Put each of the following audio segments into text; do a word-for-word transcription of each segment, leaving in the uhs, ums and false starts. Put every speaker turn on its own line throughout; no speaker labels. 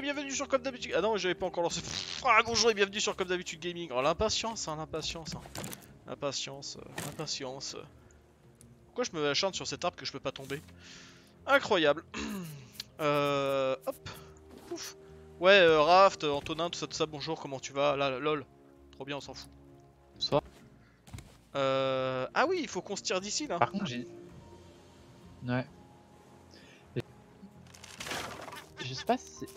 bienvenue sur Comme d'habitude. Ah non, j'avais pas encore lancé. Ah, bonjour et bienvenue sur Comme d'habitude Gaming. Oh, l'impatience, hein, l'impatience. Hein. L'impatience, euh, l'impatience. Pourquoi je me acharne sur cet arbre que je peux pas tomber? Incroyable. euh. Hop. Pouf. Ouais, euh, Raft, Antonin, tout ça, tout ça, bonjour, comment tu vas? Là, lol. Trop bien, on s'en fout.
Bonsoir.
Euh. Ah oui, il faut qu'on se tire d'ici là.
Par contre, j'ai. Ouais. Et... Je sais pas si c'est.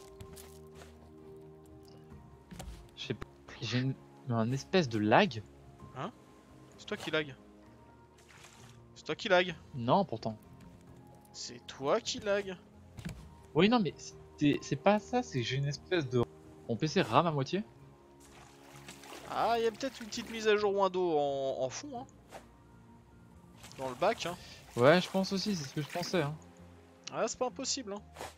Je sais pas. J'ai une... un espèce de lag.
Hein? C'est toi qui lag. C'est toi qui lag.
Non, pourtant.
C'est toi qui lag.
Oui, non, mais c'est c'est pas ça, c'est que j'ai une espèce de. Mon P C rame à moitié.
Ah, il y a peut-être une petite mise à jour Windows en, en fond, hein. Dans le bac, hein.
Ouais, je pense aussi, c'est ce que je pensais. Hein.
Ah, c'est pas impossible, hein.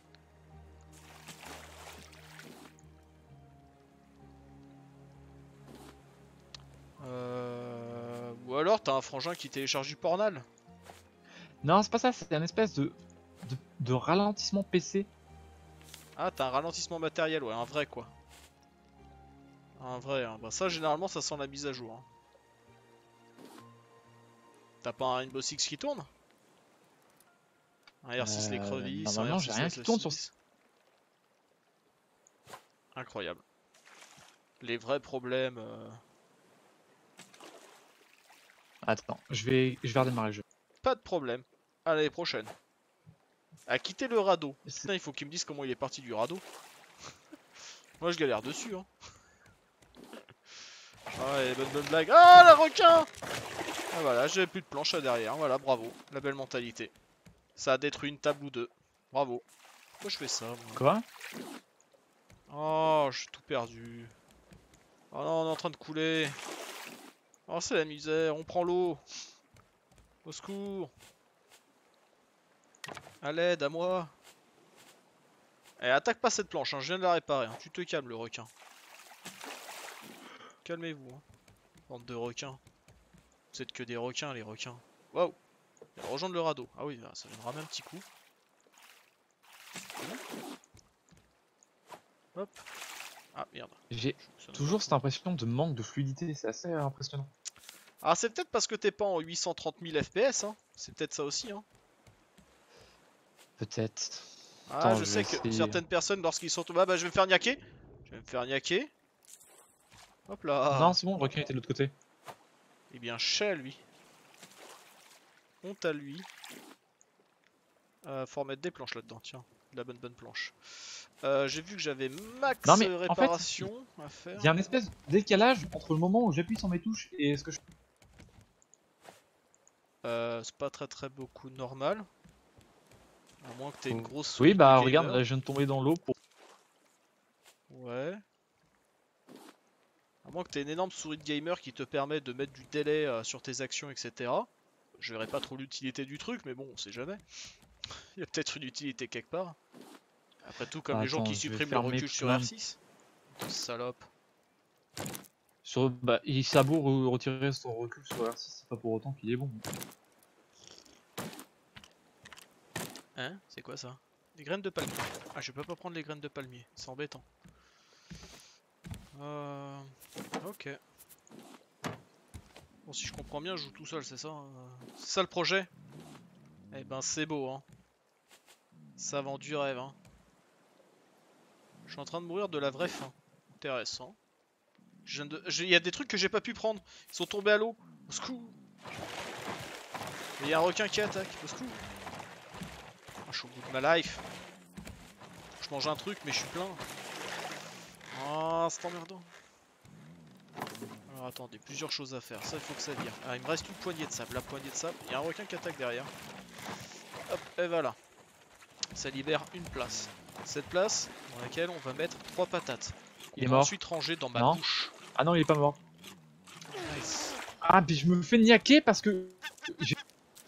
Euh... Ou alors t'as un frangin qui télécharge du pornal.
Non, c'est pas ça, c'est un espèce de... de, de ralentissement P C.
Ah, t'as un ralentissement matériel, ouais, un vrai quoi. Un vrai, hein. Bah ça généralement ça sent la mise à jour. Hein. T'as pas un Rainbow Six qui tourne? Un R six
Euh,
l'écrevisse, un
normalement,
R
j'ai
six
rien qui tourne sur.
l'assassin. Incroyable. Les vrais problèmes... Euh...
Attends, je vais, je vais redémarrer le jeu.
Pas de problème. À l'année prochaine. À quitter le radeau.
C'est-
Putain, il faut qu'il me dise comment il est parti du radeau. Moi je galère dessus, hein. Ah ouais, bonne bonne blague. Ah, la requin! Ah voilà, j'avais plus de planche là derrière. Voilà, bravo. La belle mentalité. Ça a détruit une table ou deux. Bravo. Pourquoi je fais ça, moi?
Quoi?
Oh, j'ai tout perdu. Oh non, on est en train de couler. Oh, c'est la misère. On prend l'eau. Au secours. À l'aide, à moi. Eh, attaque pas cette planche, hein. Je viens de la réparer. Hein. Tu te calmes, le requin. Calmez-vous. Hein. Bande de requins. Vous êtes que des requins, les requins. Waouh. Il va rejoindre le radeau. Ah oui, ça vient de ramer un petit coup. Hop. Ah merde.
J'ai toujours cette impression de manque de fluidité, c'est assez impressionnant.
Ah, c'est peut-être parce que t'es pas en huit cent trente mille F P S, hein. C'est peut-être ça aussi, hein.
Peut-être.
Ah,
Attends,
je
je vais
sais que
essayer.
certaines personnes, lorsqu'ils sont tombés... Ah bah, je vais me faire niaquer. Je vais me faire niaquer. Hop là.
Non, c'est bon, le requin était de l'autre côté.
Eh bien, chez lui. Honte à lui. Euh, faut remettre des planches là-dedans, tiens. De la bonne bonne planche. Euh, J'ai vu que j'avais max
Non, mais,
réparation
en fait,
à faire.
Il y a un espèce de décalage entre le moment où j'appuie sur mes touches et ce que je...
Euh, c'est pas très très beaucoup normal. À moins que t'aies une grosse
Oui,
souris de
bah
gamer.
regarde, là je viens de tomber dans l'eau pour...
Ouais. À moins que t'aies une énorme souris de gamer qui te permet de mettre du délai euh, sur tes actions, et cetera. Je verrai pas trop l'utilité du truc, mais bon, on sait jamais. Il y a peut-être une utilité quelque part. Après tout, comme
Ah,
les gens
attends,
qui
je vais
suppriment le
fermer
recul sur
plein
R
de-
six. Salope.
Sur... Bah, il a beau re- retirer son recul sur R six, c'est pas pour autant qu'il est bon.
Hein? C'est quoi ça? Des graines de palmier. Ah, je peux pas prendre les graines de palmier. C'est embêtant. Euh... Ok. Bon, si je comprends bien, je joue tout seul, c'est ça? Hein. C'est ça le projet? Eh ben, c'est beau, hein. Ça vend du rêve, hein. Je suis en train de mourir de la vraie faim. Intéressant. Je viens de... Il y a des trucs que j'ai pas pu prendre. Ils sont tombés à l'eau. Au secours. Il y a un requin qui attaque. Au secours. Ah, je suis au bout de ma life. Je mange un truc, mais je suis plein. Ah, c'est emmerdant. Alors attendez, plusieurs choses à faire. Ça, il faut que ça vire. Ah, il me reste une poignée de sable. La poignée de sable. Il y a un requin qui attaque derrière. Hop, et voilà. Ça libère une place. Cette place dans laquelle on va mettre trois patates.
Il est
On va
mort.
ensuite ranger dans ma
Non.
bouche.
Ah non, il est pas mort.
Nice.
Ah, puis je me fais niaquer parce que... j'ai-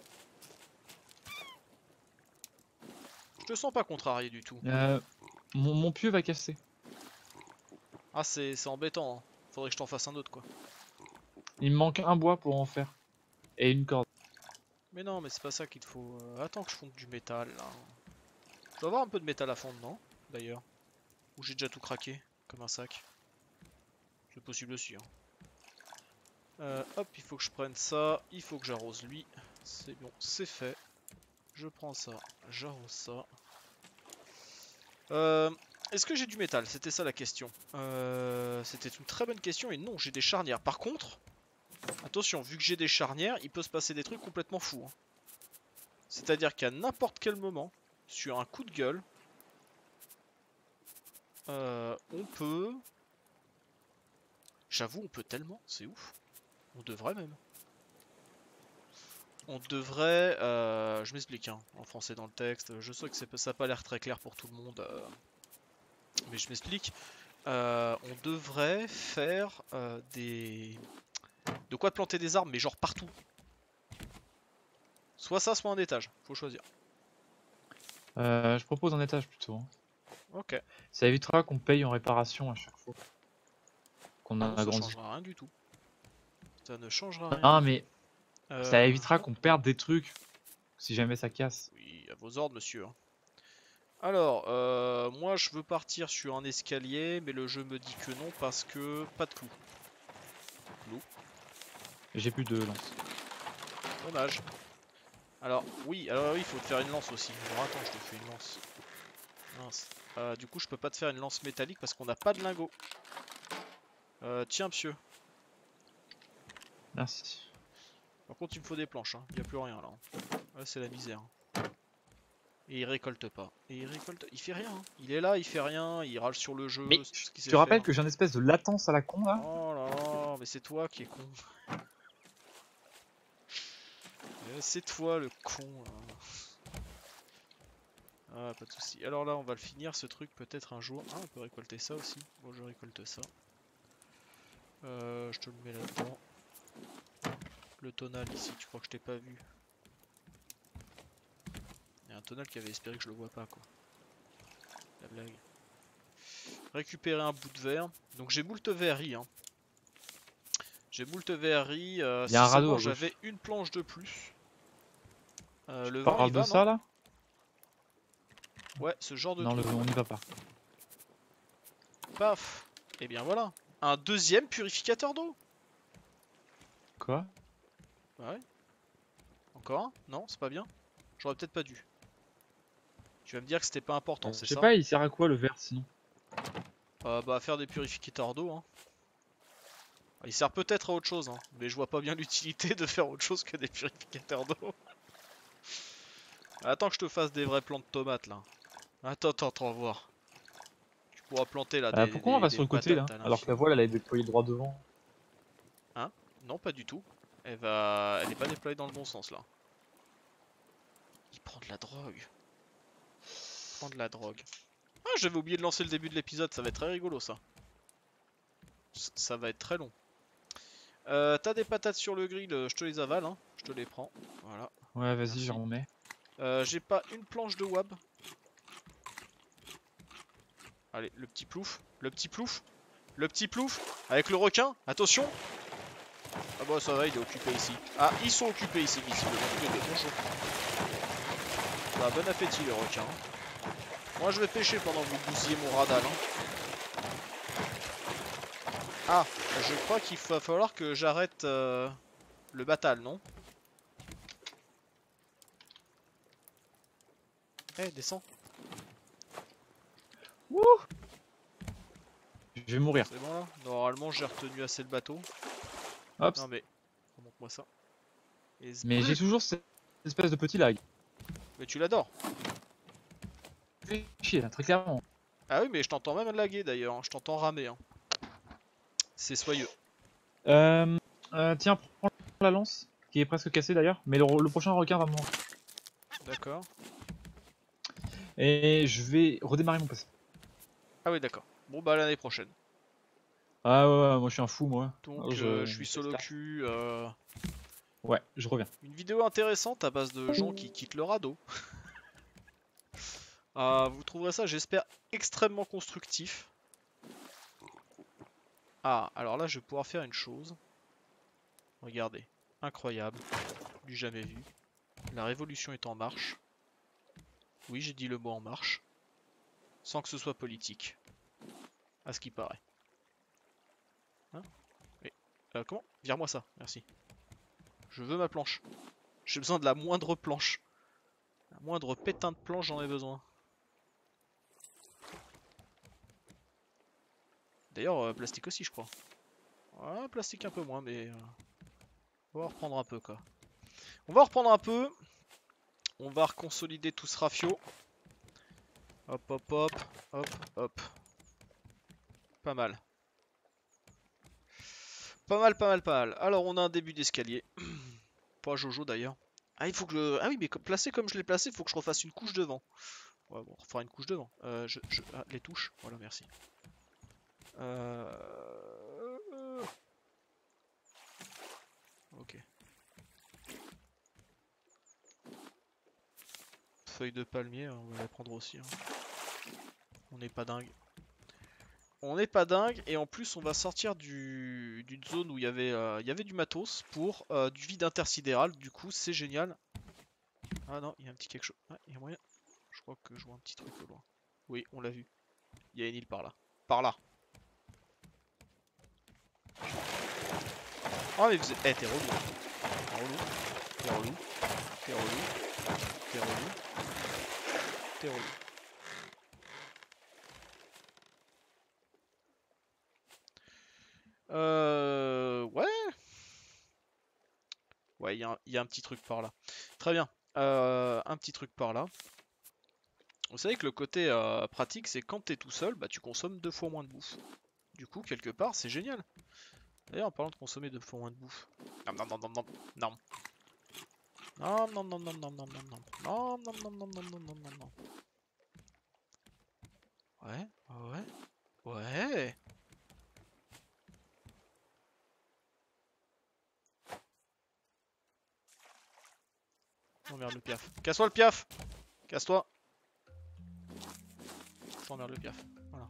Je te sens pas contrarié du tout.
Euh, mon, mon pieu va casser.
Ah, c'est embêtant. Hein. Faudrait que je t'en fasse un autre, quoi.
Il me manque un bois pour en faire. Et une corde.
Mais non, mais c'est pas ça qu'il te faut. Euh, attends que je fonde du métal, là. Je dois avoir un peu de métal à fondre, non? D'ailleurs. Ou j'ai déjà tout craqué, comme un sac. C'est possible aussi. Hein. Euh, hop, il faut que je prenne ça, il faut que j'arrose lui. C'est bon, c'est fait. Je prends ça, j'arrose ça. Euh, Est-ce que j'ai du métal? C'était ça la question. Euh, C'était une très bonne question et non, j'ai des charnières. Par contre, attention, vu que j'ai des charnières, il peut se passer des trucs complètement fous. Hein. C'est-à-dire qu'à n'importe quel moment, sur un coup de gueule, euh, on peut... J'avoue, on peut tellement, c'est ouf. On devrait même. On devrait... Euh, je m'explique hein, en français dans le texte. Je sais que ça n'a pas l'air très clair pour tout le monde. Euh, mais je m'explique. Euh, on devrait faire euh, des... De quoi planter des arbres, mais genre partout. Soit ça, soit un étage. Faut choisir.
Euh, je propose un étage plutôt. Hein.
Ok.
Ça évitera qu'on paye en réparation à chaque fois qu'on
Ah
a
non, ça
agrandi.
changera rien du tout. Ça ne changera rien
Non,
du
mais
tout. Euh...
ça évitera qu'on perde des trucs si jamais ça casse.
Oui, à vos ordres, monsieur. Alors, euh, moi je veux partir sur un escalier, mais le jeu me dit que non parce que pas de clous. Clous.
J'ai plus de lance.
Dommage. Alors, oui, alors oui, il faut te faire une lance aussi. Alors attends, je te fais une lance. Mince. Euh, du coup, je peux pas te faire une lance métallique parce qu'on n'a pas de lingots. Euh, tiens, monsieur.
Merci.
Par contre, il me faut des planches, hein. Il n'y a plus rien là. Ouais, c'est la misère. Et il récolte pas. Et il récolte. Il fait rien. Hein. Il est là, il fait rien, il râle sur le jeu.
Mais
ce qu'il
tu
sait
rappelles
faire.
que j'ai une espèce de latence à la con là.
Oh là là, mais c'est toi qui es con. C'est toi le con. Là. Ah, pas de soucis. Alors là, on va le finir ce truc peut-être un jour. Ah, on peut récolter ça aussi. Bon, je récolte ça. Euh, je te le mets là-dedans. Le tonal ici, tu crois que je t'ai pas vu? Il y a un tonal qui avait espéré que je le vois pas, quoi. La blague. Récupérer un bout de verre. Donc j'ai moult verreries. Hein. J'ai moult verreries. Euh,
Il y a un radeau.
J'avais une planche de plus. Euh, le
Tu
vent,
parles
il
de
va,
ça
non?
là?
Ouais, ce genre de
Non,
truc.
le vent, on n'y va pas.
Paf. Et bien voilà. Un deuxième purificateur d'eau.
Quoi?
Ouais. Encore un? Non, c'est pas bien. J'aurais peut-être pas dû. Tu vas me dire que c'était pas important,
euh,
c'est
Je sais
ça?
pas, il sert à quoi le verre sinon?
euh, Bah, faire des purificateurs d'eau. Hein. Il sert peut-être à autre chose, hein, mais je vois pas bien l'utilité de faire autre chose que des purificateurs d'eau. Attends que je te fasse des vrais plants de tomates là. Attends, attends, attends, voir. Tu pourras planter là
Euh,
des,
pourquoi on
des,
va
des
sur le côté là?
patates à
Alors que la
l'infini.
voile elle est déployée droit devant.
Hein? Non, pas du tout. Elle va, elle est pas déployée dans le bon sens là. Il prend de la drogue. Il prend de la drogue. Ah, j'avais oublié de lancer le début de l'épisode, ça va être très rigolo ça. C ça va être très long. Euh, T'as des patates sur le grill, je te les avale, hein. Je te les prends. Voilà.
Ouais, vas-y,
Merci.
j'en mets.
Euh, J'ai pas une planche de wab. Allez, le petit plouf. Le petit plouf. Le petit plouf. Avec le requin. Attention. Ah bah ça va, il est occupé ici. Ah, ils sont occupés ici, visiblement. Bonjour. Bah, bon appétit les requins. Moi je vais pêcher pendant que vous bousillez mon radal. Hein. Ah, je crois qu'il va falloir que j'arrête euh, le batal, non? Eh, hey, descends.
Wouh! Je vais mourir.
C'est bon là? Normalement j'ai retenu assez le bateau.
Hop.
Non mais, remonte-moi ça. Et
Mais j'ai toujours cette espèce de petit lag.
Mais tu l'adores.
Fais chier là, très clairement.
Ah oui, mais je t'entends même laguer d'ailleurs, hein. Je t'entends ramer. Hein. C'est soyeux.
Euh, euh, tiens, prends la lance, qui est presque cassée d'ailleurs, mais le, le prochain requin va mourir.
D'accord.
Et je vais redémarrer mon P C.
Ah oui, d'accord. Bon bah l'année prochaine.
Ah ouais, ouais, moi je suis un fou moi.
Donc
Alors, je...
euh, je suis solo cul. Euh...
Ouais, je reviens.
Une vidéo intéressante à base de gens qui quittent le radeau. euh, vous trouverez ça, j'espère, extrêmement constructif. Ah, alors là je vais pouvoir faire une chose. Regardez, incroyable, du jamais vu. La révolution est en marche. Oui, j'ai dit le mot en marche. Sans que ce soit politique. À ce qui paraît. Hein? Oui. Euh, comment? Vire-moi ça, merci. Je veux ma planche. J'ai besoin de la moindre planche. La moindre pétain de planche, j'en ai besoin. D'ailleurs, euh, plastique aussi, je crois. Ouais, plastique un peu moins, mais... Euh, on va reprendre un peu, quoi. On va reprendre un peu. On va reconsolider tout ce rafio. Hop, hop, hop, hop, hop. Pas mal. Pas mal, pas mal, pas mal. Alors, on a un début d'escalier. Pas Jojo, d'ailleurs. Ah, il faut que je... Ah oui, mais placé comme je l'ai placé, il faut que je refasse une couche devant. Ouais, bon, on refera une couche devant. Euh, je, je... Ah, les touches. Voilà, merci. Euh... Ok. Feuille de palmier, on va la prendre aussi. Hein. On n'est pas dingue. On n'est pas dingue et en plus on va sortir du d'une zone où il y avait euh, il y avait du matos pour euh, du vide intersidéral. Du coup c'est génial. Ah non, il y a un petit quelque chose. Ah, il y a moyen. Je crois que je vois un petit truc au loin. Oui, on l'a vu. Il y a une île par là. Par là. Ah mais vous êtes... Eh, t'es relou. T'es relou. T'es relou. T'es relou. T'es relou. T'es relou. Euh... Ouais. Ouais, il y, y a un petit truc par là. Très bien. Euh, un petit truc par là. Vous savez que le côté euh, pratique, c'est quand t'es tout seul, bah tu consommes deux fois moins de bouffe. Du coup, quelque part, c'est génial. D'ailleurs, en parlant de consommer deux fois moins de bouffe. Non, non, non, non, non, non. Non, non, non, non, non, non, non, non. Non, non, non, non, non, non, non, non, non. Ouais, ouais, ouais. Oh merde, le piaf. Casse-toi le piaf. Casse-toi. Oh merde, le piaf. Voilà.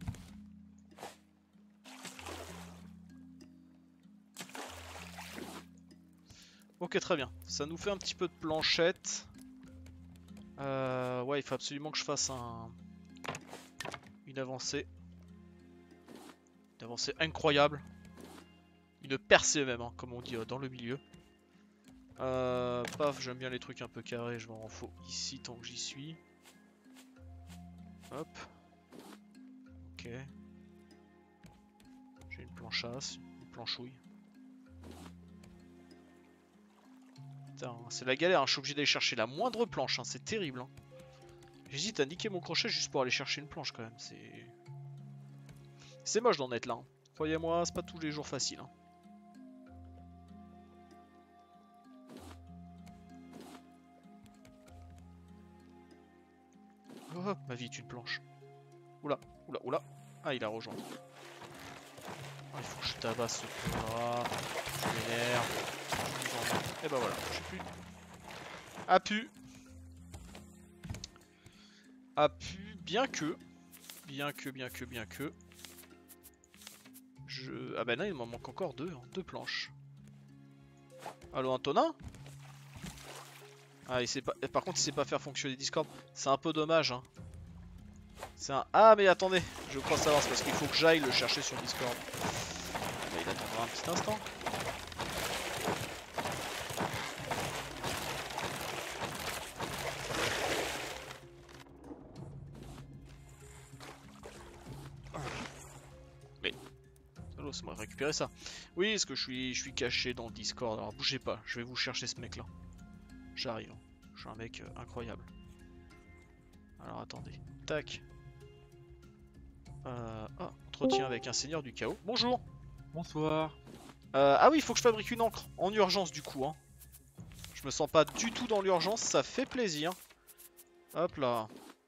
Ok, très bien. Ça nous fait un petit peu de planchette. Euh, ouais, il faut absolument que je fasse un... une avancée. Une avancée incroyable. Une percée même, hein, comme on dit euh, dans le milieu. Euh, paf, j'aime bien les trucs un peu carrés, je m'en faut ici tant que j'y suis. Hop. Ok. J'ai une planchasse, une planchouille. Putain, c'est la galère, hein. Je suis obligé d'aller chercher la moindre planche, hein. C'est terrible. Hein. J'hésite à niquer mon crochet juste pour aller chercher une planche quand même. C'est C'est moche d'en être là. Hein. Croyez-moi, c'est pas tous les jours facile. Hein. Oh, ma vie est une planche. Oula, oula, oula. Ah, il a rejoint. Ah, il faut que je tabasse ce con-là. Je m'énerve. Et bah voilà, j'ai plus. A pu. A pu, bien que. Bien que, bien que, bien que. Je... Ah bah non, il m'en manque encore deux. Hein. Deux planches. Allo, Antonin? Ah, il sait pas... Par contre, il sait pas faire fonctionner Discord. C'est un peu dommage. Hein. C'est un... Ah, mais attendez. Je crois savoir, c'est parce qu'il faut que j'aille le chercher sur Discord. Bah, il attendra un petit instant. Mais... Allô, ça m'a récupéré ça. Oui, parce que je suis, je suis caché dans le Discord. Alors, bougez pas. Je vais vous chercher ce mec-là. J'arrive. Je suis un mec euh, incroyable. Alors, attendez. Tac. Euh, ah, entretien avec un seigneur du chaos. Bonjour.
Bonsoir.
Euh, ah oui, il faut que je fabrique une encre en urgence du coup. Hein. Je me sens pas du tout dans l'urgence, ça fait plaisir. Hop là.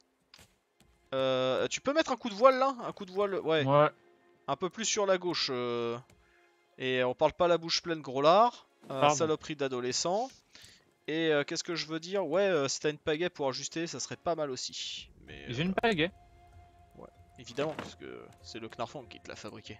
Euh, tu peux mettre un coup de voile là? Un coup de voile, ouais.
Ouais.
Un peu plus sur la gauche. Euh... Et on parle pas la bouche pleine, gros lard. Euh, saloperie d'adolescent. Et euh, qu'est-ce que je veux dire? Ouais, euh, si t'as une pagaie pour ajuster, ça serait pas mal aussi. Mais
J'ai
euh...
une pagaie.
Ouais, évidemment, parce que c'est le Knarfang qui te l'a fabriqué.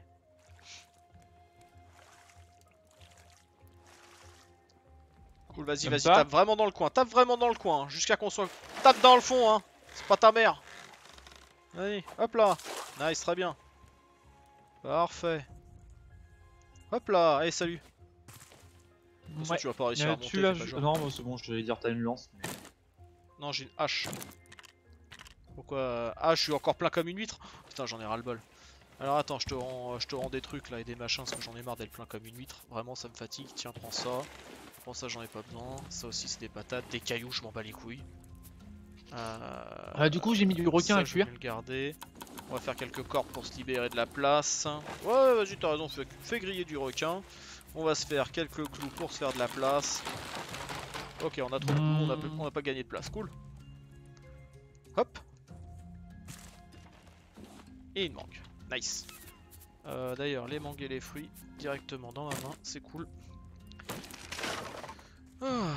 Cool, vas-y, vas-y, tape vraiment dans le coin, tape vraiment dans le coin, hein, jusqu'à qu'on soit... Tape dans le fond, hein. C'est pas ta mère. Allez, hop là. Nice, très bien. Parfait. Hop là, allez salut. De toute façon,
Ouais.
tu vas pas réussir à
Euh,
monter,
tu l'as,
fais pas
je-
genre.
non, bah, c'est bon, j'allais dire t'as une lance. Mais...
Non, j'ai une hache. Pourquoi? Ah, je suis encore plein comme une huître. Putain, j'en ai ras le bol. Alors attends, je te rends, je te rends des trucs là et des machins parce que j'en ai marre d'être plein comme une huître. Vraiment, ça me fatigue. Tiens, prends ça. Prends ça, j'en ai pas besoin. Ça aussi, c'est des patates. Des cailloux, je m'en bats les couilles. Euh...
Ah, du coup, j'ai mis du requin
ça,
à
je
cuire.
vais le garder. On va faire quelques cordes pour se libérer de la place. Ouais, vas-y, t'as raison, fais, fais griller du requin. On va se faire quelques clous pour se faire de la place. Ok, on a trop de clous, on a,
Mmh.
on a pas gagné de place, cool. Hop. Et il manque. Nice. Euh, D'ailleurs, les mangues et les fruits directement dans ma main, c'est cool. Ah.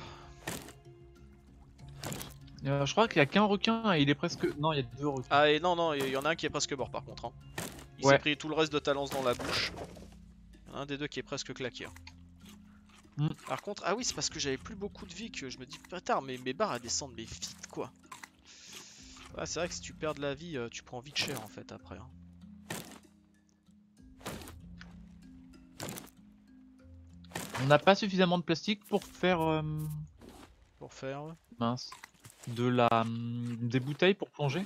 Euh, je crois qu'il y a qu'un requin et il est presque. Non, il y a deux requins.
Ah, et non, non, il y en a un qui est presque mort par contre. Hein. Il
Ouais.
s'est pris tout le reste de ta lance dans la bouche. Un des deux qui est presque claqué. Hein.
Mm.
Par contre, ah oui, c'est parce que j'avais plus beaucoup de vie que je me dis, putain, mais mes barres elles descendent, mais vite quoi. Ouais, c'est vrai que si tu perds de la vie, tu prends vite cher en fait après. Hein.
On n'a pas suffisamment de plastique pour faire. Euh...
Pour faire.
Mince. De la. hum, Des bouteilles pour plonger.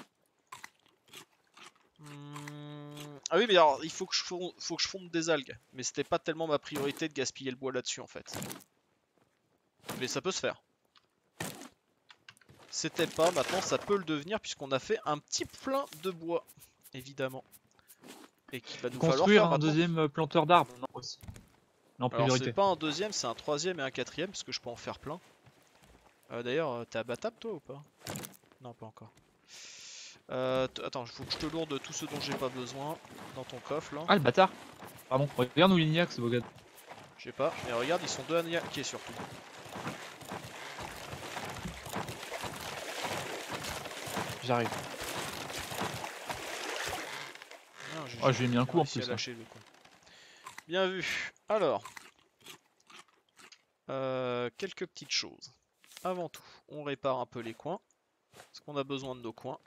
Mmh... Ah oui, mais alors il faut que je fonde, faut que je fonde des algues. Mais c'était pas tellement ma priorité de gaspiller le bois là-dessus en fait. Mais ça peut se faire. C'était pas, maintenant ça peut le devenir puisqu'on a fait un petit plein de bois, évidemment. Et qu'il va nous falloir
Construire
faire
un
maintenant.
deuxième planteur d'arbres, non aussi. En
Alors
priorité.
c'est pas un deuxième, c'est un troisième et un quatrième parce que je peux en faire plein. Euh, D'ailleurs, t'es abattable toi ou pas? Non, pas encore. Euh, attends, il faut que je te lourde tout ce dont j'ai pas besoin dans ton coffre là.
Ah, le bâtard. Pardon, regarde où l'ignac, ce beau gars.
Je sais pas, mais regarde, ils sont deux à niaquer surtout.
J'arrive.
Ah, j'ai
Oh, je lui ai mis un coup en
réussi à
plus. Hein.
lâcher le con. Bien vu. Alors, euh, quelques petites choses. Avant tout, on répare un peu les coins. Parce qu'on a besoin de nos coins.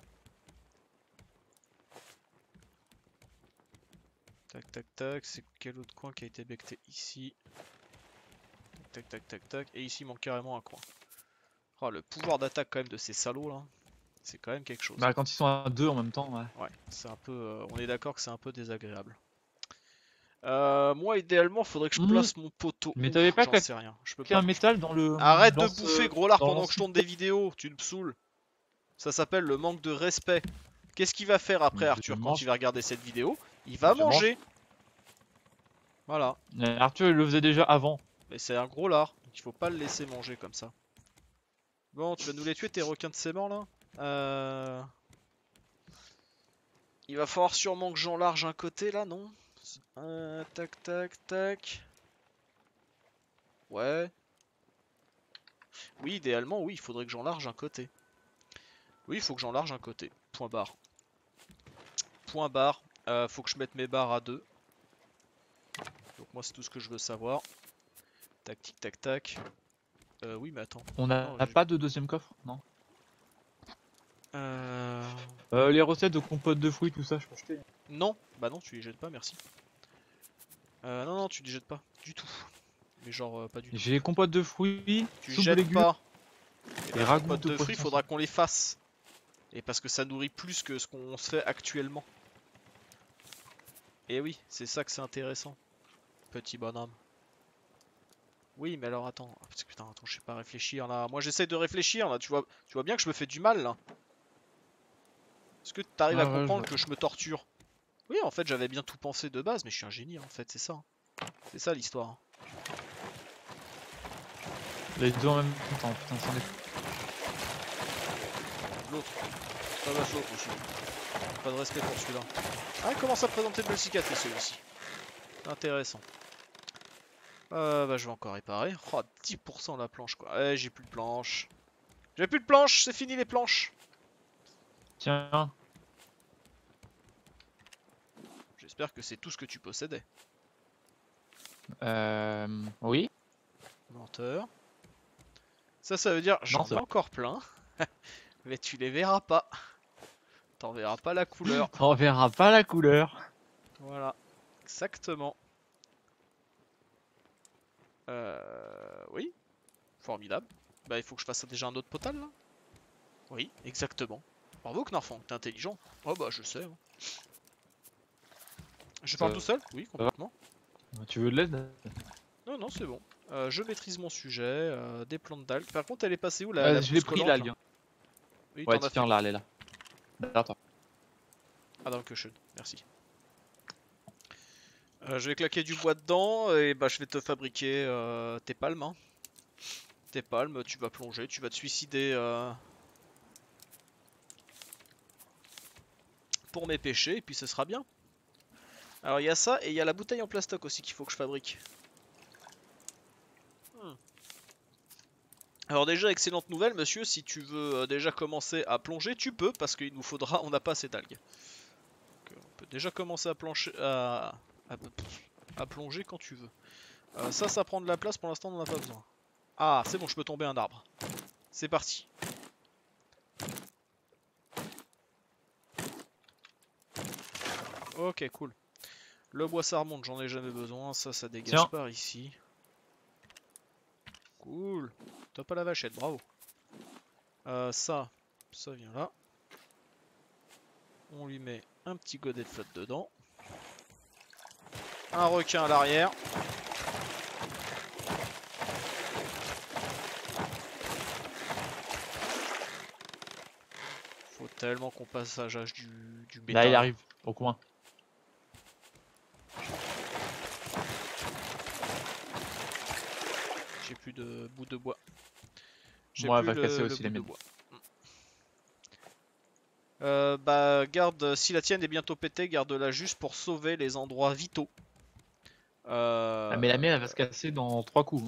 Tac tac tac, c'est quel autre coin qui a été becté ici? Tac tac tac tac, et ici il manque carrément un coin. Oh, le pouvoir d'attaque quand même de ces salauds là, c'est quand même quelque chose.
Bah, quand ils sont à deux en même temps, ouais.
Ouais, c'est un peu, euh, on est d'accord que c'est un peu désagréable. Euh, moi idéalement faudrait que je place mmh. mon poteau.
Mais t'avais pas
j'en sais rien. Je peux pas.
un métal dans le.
Arrête
dans
de
ce...
bouffer gros lard
dans
pendant que je tourne des vidéos, tu me saoules. Ça s'appelle le manque de respect. Qu'est-ce qu'il va faire après
Mais
Arthur quand
mange.
il va regarder cette vidéo? Il va
Je
manger.
mange.
Voilà.
Euh, Arthur il le faisait déjà avant.
Mais c'est un gros lard, donc il faut pas le laisser manger comme ça. Bon, tu vas nous les tuer tes requins de séments là euh... Il va falloir sûrement que j'en large un côté là, non euh, Tac tac tac. Ouais. Oui, idéalement, oui, il faudrait que j'en large un côté. Oui, il faut que j'en large un côté. Point barre. Point barre. Euh, faut que je mette mes barres à deux. Donc moi c'est tout ce que je veux savoir. Tac tic tac tac. Euh, oui mais attends.
On n'a
oh,
pas de deuxième coffre, non
euh...
euh, Les recettes de compote de fruits, tout ça, je peux acheter.
Non, bah non, tu les jettes pas, merci. Euh, non, non, tu les jettes pas, du tout. Mais genre, euh, pas du tout.
J'ai compote de fruits,
Tu
soupe
jettes
légumes,
pas.
et
Les
ragoût
compotes
de,
de fruits,
poisson.
faudra qu'on les fasse. Et parce que ça nourrit plus que ce qu'on se fait actuellement. Et oui, c'est ça que c'est intéressant. Petit bonhomme. Oui, mais alors attends. Parce que putain, attends, je sais pas réfléchir là. Moi j'essaie de réfléchir là, tu vois, tu vois bien que je me fais du mal là. Est-ce que t'arrives
Ah
à
ouais,
comprendre
je
que je me torture? Oui, en fait, j'avais bien tout pensé de base, mais je suis un génie en fait, c'est ça. C'est ça l'histoire.
Les deux en même temps, putain, c'en est.
L'autre. Ça va chaud aussi. Pas de respect pour celui-là. Ah, il commence à présenter de belles cicatrices celui-ci. Intéressant. Euh, bah je vais encore réparer. Oh, dix pour cent la planche quoi. Eh, j'ai plus de planche. J'ai plus de planche, c'est fini les planches.
Tiens.
J'espère que c'est tout ce que tu possédais.
Euh... Oui.
Menteur. Ça, ça veut dire j'en ai encore plein. Mais tu les verras pas. T'en verras pas la couleur.
T'en verras pas la couleur.
Voilà, exactement. Euh... Oui, formidable. Bah il faut que je fasse déjà un autre potal là. Oui, exactement. Bravo Knarfang, t'es intelligent. Oh bah je sais. Hein. Je parle
Ça-
tout seul? Oui,
ça va.
complètement.
Tu veux de l'aide?
Non, non, c'est bon. Euh, je maîtrise mon sujet, euh, des plantes d'algues. Par contre, elle est passée où la,
Euh,
la
je l'ai
blouse
pris
collante là?
l'algue. Hein.
Oui,
Ouais,
t'en as fait.
tiens là, elle est là. Attends.
Ah, dankeschön, merci. Euh, je vais claquer du bois dedans et bah je vais te fabriquer euh, tes palmes. Hein. Tes palmes, tu vas plonger, tu vas te suicider euh, pour mes péchés et puis ce sera bien. Alors il y a ça et il y a la bouteille en plastoc aussi qu'il faut que je fabrique. Hmm. Alors déjà excellente nouvelle monsieur, si tu veux euh, déjà commencer à plonger, tu peux parce qu'il nous faudra, on n'a pas assez d'algues. Donc, on peut déjà commencer à, plancher, à, à, à plonger quand tu veux. Euh, ça, ça prend de la place, pour l'instant on n'en a pas besoin. Ah c'est bon, je peux tomber un arbre. C'est parti. Ok cool. Le bois ça remonte, j'en ai jamais besoin, ça ça dégage
Tiens.
par ici. Cool. Top à la vachette, bravo. Euh, ça, ça vient là. On lui met un petit godet de flotte dedans. Un requin à l'arrière. Faut tellement qu'on passe à l'âge du, du métal.
Là, il arrive, au coin.
J'ai plus de bout de bois. J'ai
Moi,
plus
elle va
le,
casser
le
aussi
bout
les
de
miennes.
bois. Euh, bah garde, si la tienne est bientôt pétée, garde-la juste pour sauver les endroits vitaux. Euh...
Ah, mais la mienne, elle va se casser dans trois coups.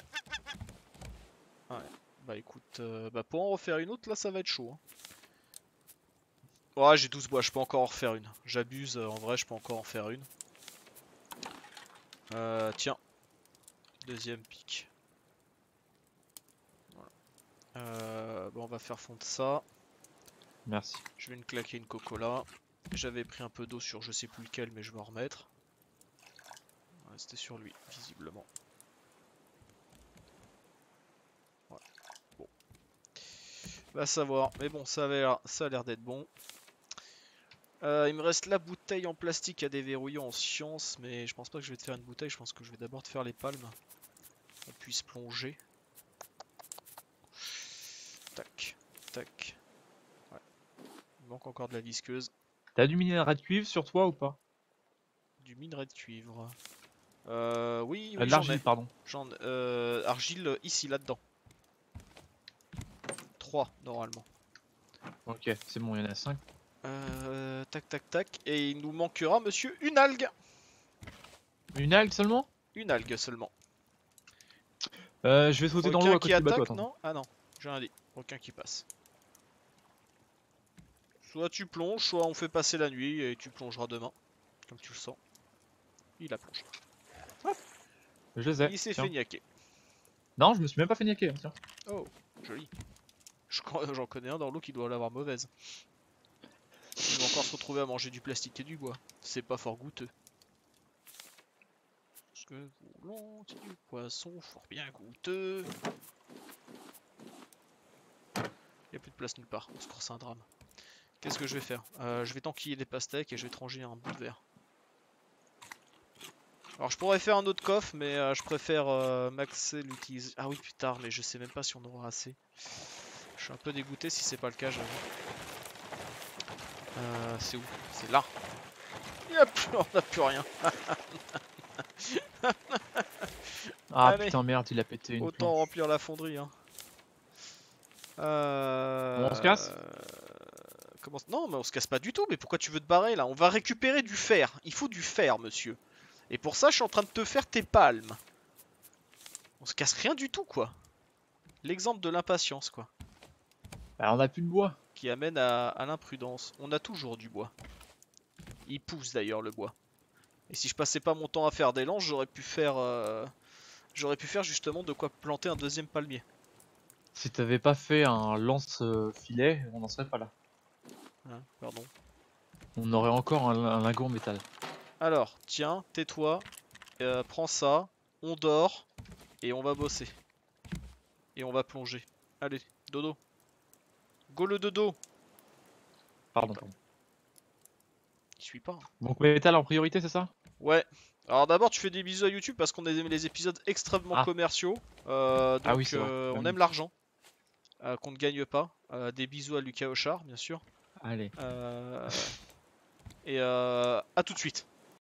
Hein.
Ouais. Bah écoute, euh, bah pour en refaire une autre, là ça va être chaud. Hein. Ouais, j'ai douze bois, je peux encore en refaire une. J'abuse, en vrai, je peux encore en faire une. Euh, tiens. Deuxième pic. Voilà. Euh, bon, on va faire fondre ça.
Merci.
Je vais me claquer une cocola. J'avais pris un peu d'eau sur je sais plus lequel, mais je vais en remettre. Ouais, c'était sur lui, visiblement. Voilà. Bon. Va savoir. Mais bon, ça a l'air, ça a l'air d'être bon. Euh, il me reste la bouteille en plastique à déverrouiller en science, mais je pense pas que je vais te faire une bouteille, je pense que je vais d'abord te faire les palmes. On puisse plonger. Tac, tac. Ouais. Il manque encore de la visqueuse.
T'as du minéral de cuivre sur toi ou pas?
Du minerai de cuivre. Euh, oui,
euh,
oui,
De
j'en ai.
l'argile, pardon.
J'en euh, argile ici, là-dedans. trois normalement.
Ok, c'est bon, il y en a cinq.
Euh, tac, tac, tac. Et il nous manquera, monsieur, une algue.
Une algue seulement?
Une algue seulement.
Euh, je vais sauter dans l'eau
Requin
à
qui
côté du bateau,
attaque,
attends.
non? Ah non, j'ai rien dit. Requin qui passe. Soit tu plonges, soit on fait passer la nuit et tu plongeras demain. Comme tu le sens. Il a plongé.
Je les ai.
Il s'est
Tiens.
fait niaquer.
Non, je me suis même pas fait niaquer. Hein, tiens.
Oh, joli. J'en connais un dans l'eau qui doit l'avoir mauvaise. Il va encore se retrouver à manger du plastique et du bois. C'est pas fort goûteux. Parce que voulons du poisson fort bien goûteux. Il n'y a plus de place nulle part. On se croit c'est un drame. Qu'est-ce que je vais faire? euh, Je vais tanquiller les pastèques et je vais te ranger un bout de verre. Alors je pourrais faire un autre coffre, mais euh, je préfère euh, maxer l'utiliser. Ah oui, plus tard, mais je sais même pas si on aura assez. Je suis un peu dégoûté si c'est pas le cas, j'avoue. Euh, c'est où? C'est là. Yep, on n'a plus rien.
Ah
Allez,
putain, merde, il a pété une
autant
planche.
remplir la fonderie. Hein. Euh...
On se casse?
Comment... Non, mais on se casse pas du tout. Mais pourquoi tu veux te barrer là? On va récupérer du fer. Il faut du fer, monsieur. Et pour ça, je suis en train de te faire tes palmes. On se casse rien du tout, quoi. L'exemple de l'impatience, quoi.
Bah, on a plus de bois.
Qui amène à, à l'imprudence. On a toujours du bois. Il pousse d'ailleurs le bois. Et si je passais pas mon temps à faire des lances, j'aurais pu faire... Euh... J'aurais pu faire justement de quoi planter un deuxième palmier.
Si t'avais pas fait un lance-filet, on n'en serait pas là.
Hein, pardon.
On aurait encore un, un lingot en métal.
Alors, tiens, tais-toi, euh, prends ça, on dort, et on va bosser. Et on va plonger. Allez, dodo. Go le dodo.
Pardon, pardon.
Il suit pas.
Donc métal en priorité, c'est ça?
Ouais. Alors d'abord tu fais des bisous à YouTube parce qu'on a les épisodes extrêmement
Ah.
commerciaux. Euh, donc
Ah oui, c'est vrai.
euh, on
Ah oui.
aime l'argent. Euh, qu'on ne gagne pas. Euh, des bisous à Lucas Auchard, bien sûr.
Allez.
Euh, et euh, à tout de suite.